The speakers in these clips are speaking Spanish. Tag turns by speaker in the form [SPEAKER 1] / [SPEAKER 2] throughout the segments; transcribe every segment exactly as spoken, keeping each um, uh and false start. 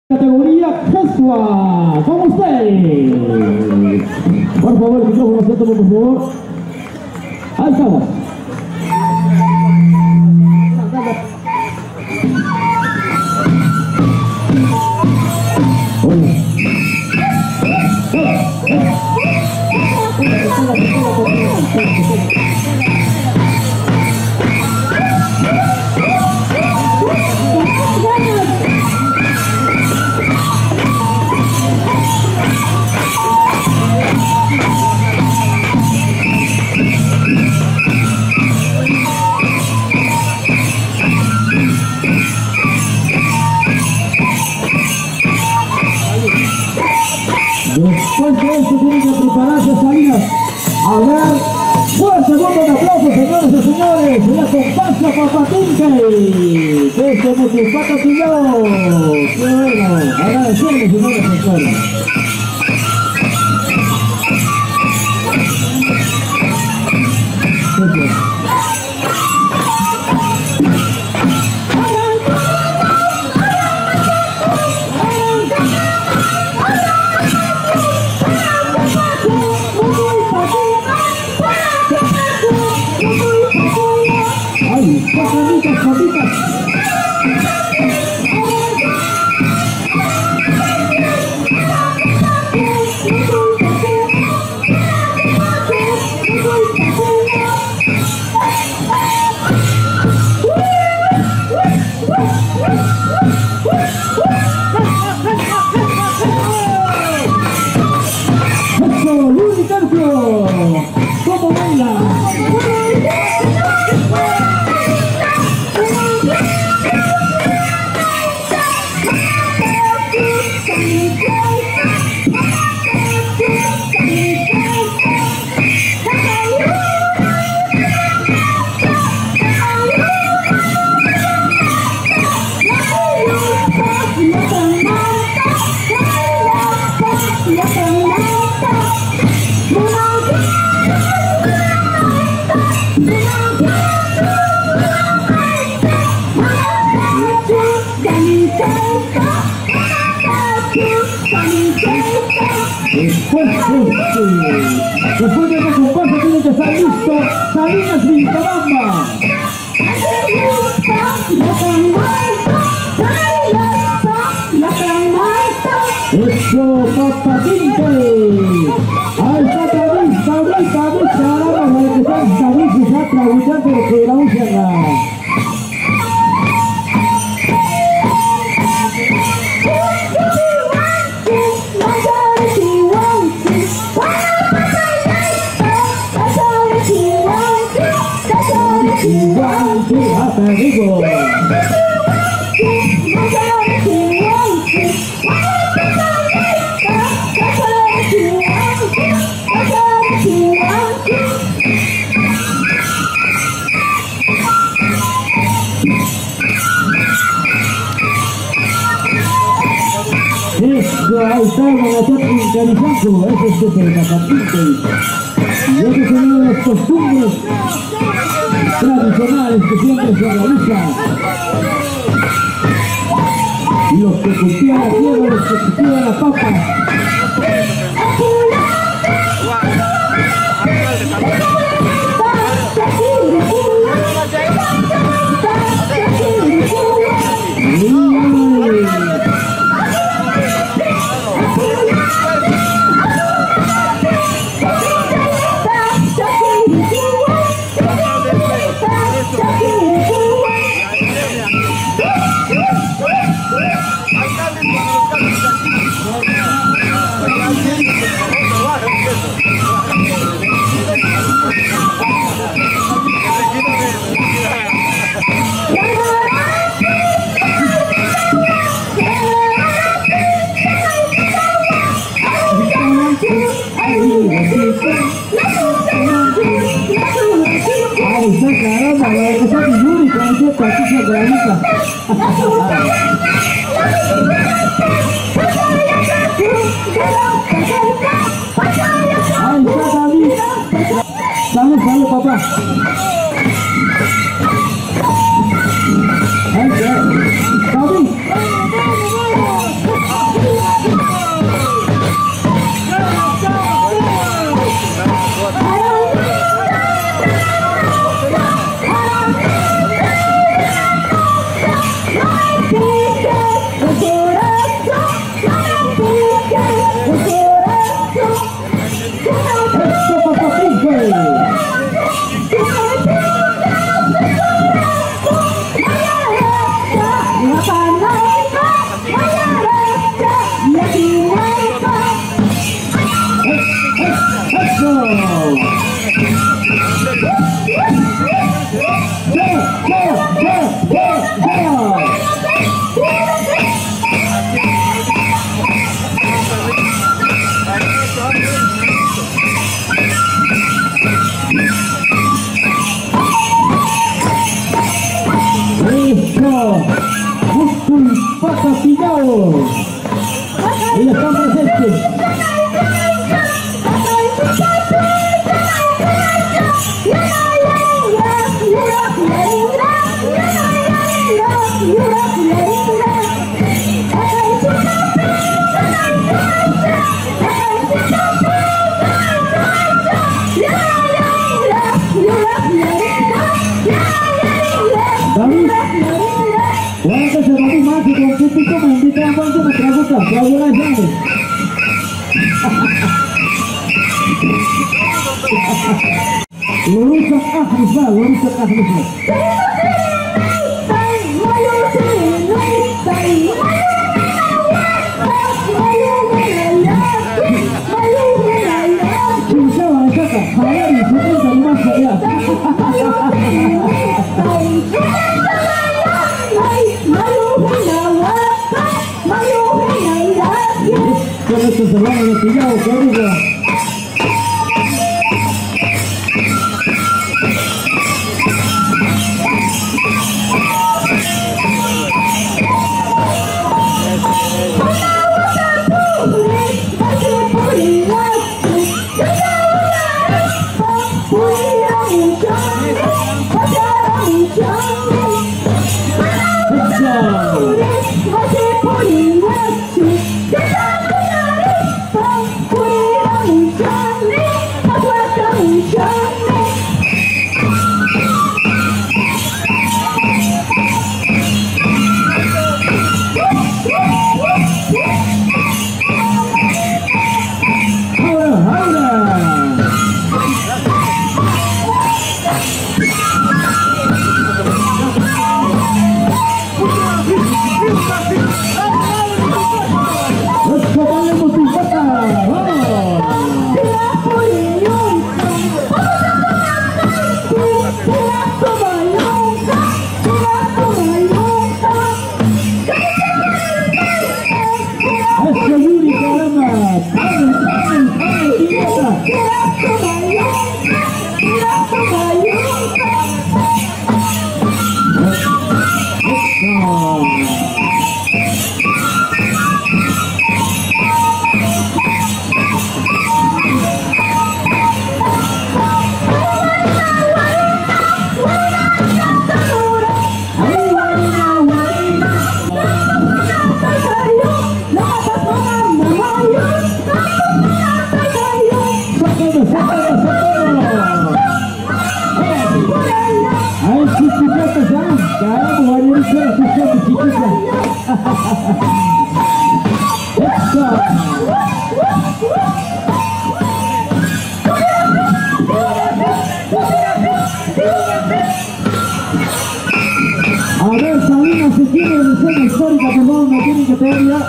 [SPEAKER 1] Categoría casual, con ustedes. Por favor, el micrófono, por favor. Ahí estamos. Después de esto tienen que prepararse Salinas. A ver, fuerte voto de aplauso, señores y señores. La comparsa Papatinque. Que este Mutipato Tilló. Qué bueno. Agradecerles, señores y señores. Papitas, papitas. Eso, Luis Carpio. ¿Cómo baila? Después de esta comparsa tiene que estar listo Salinas Vilcabamba. Eso, Papatinque. Ahí está David, David, David, caramba, para que están David y Satra, luchando de que la usan. Igual que hasta Rigo. Eso, ahí está la Catrin Carizaco, ese es el Papatinque. Y ese es uno de las costumbres tradicionales que siempre se realizan. Los que cultivan la tierra, los que cultivan la papa. Ay, está caramba, la que está mi Yuri, con ese patillo de la lista. Ahí está David. Salud, salud, papá. Ahí está. David. Papatillao. Ellos están presentes. Cuando se va a animar, que con qué pico me invitan a cuando me traigo café a buenas llaves. Lorisa Afrifa, Lorisa Afrifa. Chinchaba de caca, jalar y se cuenta más allá. Con esto se van a despegar, qué rico. A ver, Sabina, si quiere la escena histórica, por favor, no tienen que tener ya.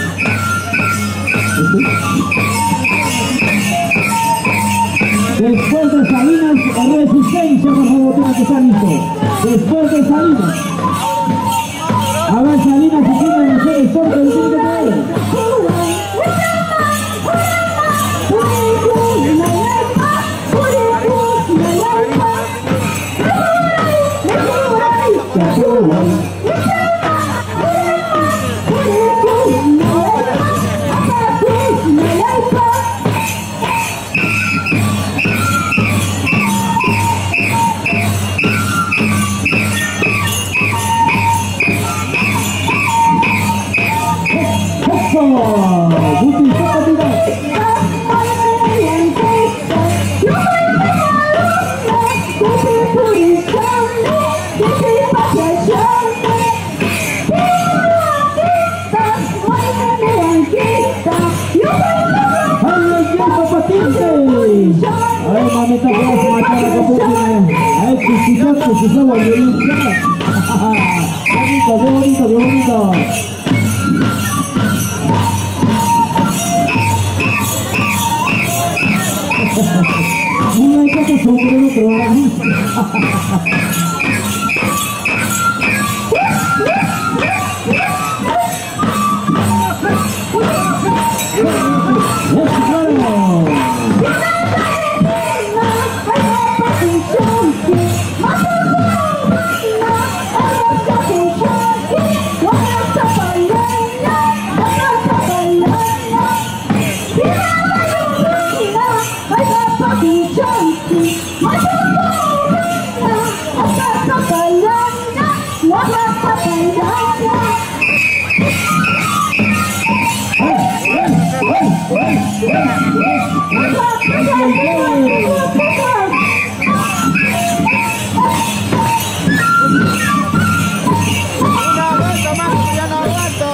[SPEAKER 1] Después de Salinas, Resistencia, por favor, tiene que estar listo. Después de Salinas. A ver, Salinas, si quiere la escena histórica, no tienen que tener. Ay, mamita, que vas a matar a Capuchina. Ay, chiquitato, se se va a ir. Qué bonito, qué bonito, qué bonito. Una hay que sobre otro.
[SPEAKER 2] What vuelta más, que ya no aguanto.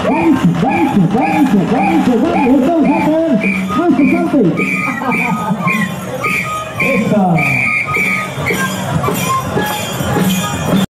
[SPEAKER 1] Vamos, vamos, vamos, vamos, vamos, vamos, vamos, vamos, vamos, vamos,